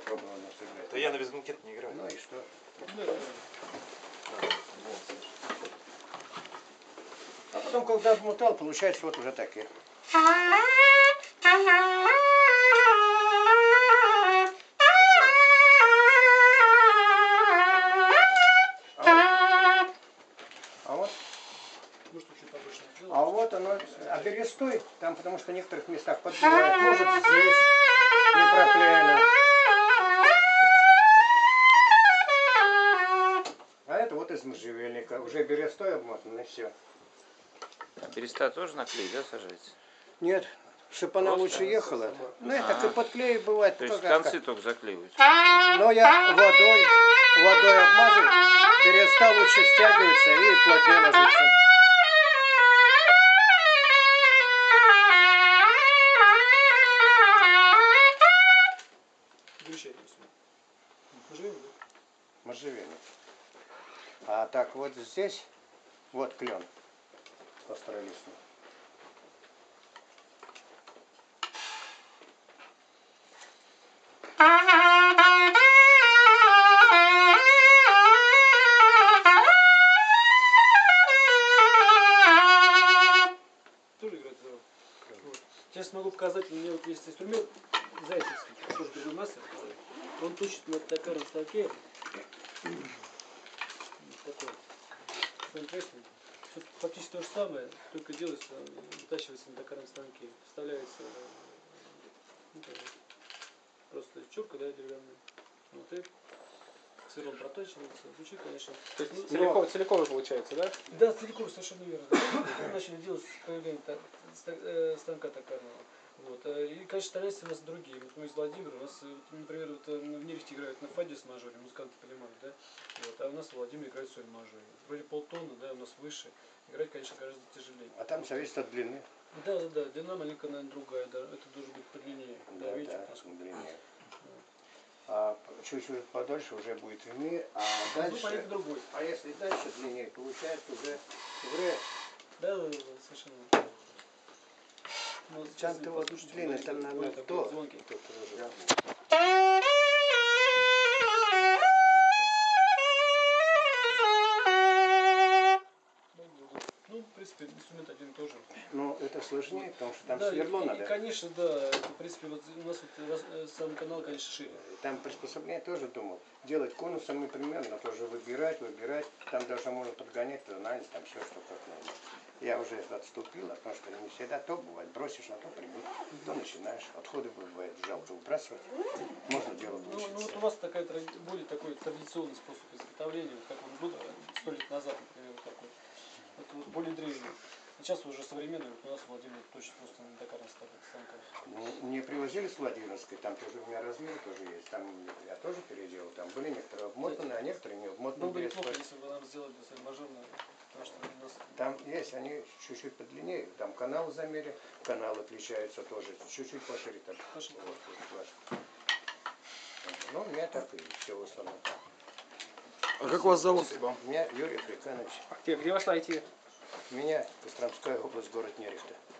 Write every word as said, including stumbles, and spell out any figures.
пробовал на сыграть. Да я на безгункет не играю. Ну и что? А потом, когда обмотал, получается вот уже такие. А вот, а вот оно, а берестой, там потому что в некоторых местах подбивает, может здесь не проклеено. А это вот из можжевельника, уже берестой обмотан и все. А береста тоже на клей, да, сажается? Нет, чтобы она лучше ехала. Ну это как и подклеить бывает. То есть как, концы как. только заклеивают. Но я водой, водой обмазываю, береста лучше стягивается и плотнее ложится. Можжевельник. А так вот здесь, вот клен остролистный. Тоже играет здорово. Вот. Сейчас могу показать, у меня вот есть инструмент зайцевский, тоже другой мастер. Он точит на токарном станке. Такой. Фактически то же самое, только делается, вытачивается на токарном станке. Вставляется ну, просто чурка, да, деревянная. Вот и сверлом протачивается. Звучит, конечно. То есть ну, целиком, но... целиком получается, да? Да, целиком, совершенно верно. Мы начали делать с появлением станка токарного. Вот. И, конечно, стараются у нас другие. Вот мы из Владимира, у нас, например, вот, в Нерехте играют на фаде с мажоре, музыканты понимают, да? Вот. А у нас в Владимире играют соль мажоре. Вроде полтонны, да, у нас выше. Играть, конечно, гораздо тяжелее. А там зависит от длины. Да, да, да. Длина маленькая, наверное, другая. Да. Это должен быть подлиннее. Да, Да, видите, да, насколько? длиннее. А чуть-чуть подольше уже будет в ми, а Ну, дальше, понятно, другой. а если дальше длиннее, получается уже в ре. Да, да, да, совершенно. Ну, Чем-то вот длинный, там, наверное, в до. Звонкий. Ну, в принципе, инструмент один тоже. Ну, это сложнее, потому что там да, сверло и, надо. И, конечно, да, это, в принципе, вот у нас вот сам канал, конечно, шире. Там приспособление тоже думал. Делать конусом и примерно тоже выбирать, выбирать. Там даже можно подгонять, анализ, там все, что как надо. Я уже отступила, потому что не всегда то бывает. Бросишь, а то прибыть. То начинаешь. Отходы бывает жалко выбрасывать. Можно делать ну, лучше. Ну вот у вас такая, более такой традиционный способ изготовления, вот как он был сто лет назад, например, вот такой. Это вот более древний. Сейчас уже современный, вот у нас в Владимире точно просто на токарных станках. Ну, мне привозили с Владимирской, там тоже у меня размеры тоже есть. Там я тоже переделал. Там были некоторые обмотанные, а некоторые не обмотанные. Было бы неплохо, если бы нам сделали мажорную. Что у нас... Там есть, они чуть-чуть подлиннее, там канал в замере, канал отличается тоже, чуть-чуть пошире там. Вот, вот, ну, у меня так и все в основном. А как вас зовут? Меня Юрий Африканович. Где, где вас найти? Меня Костромская область, город Нерехта.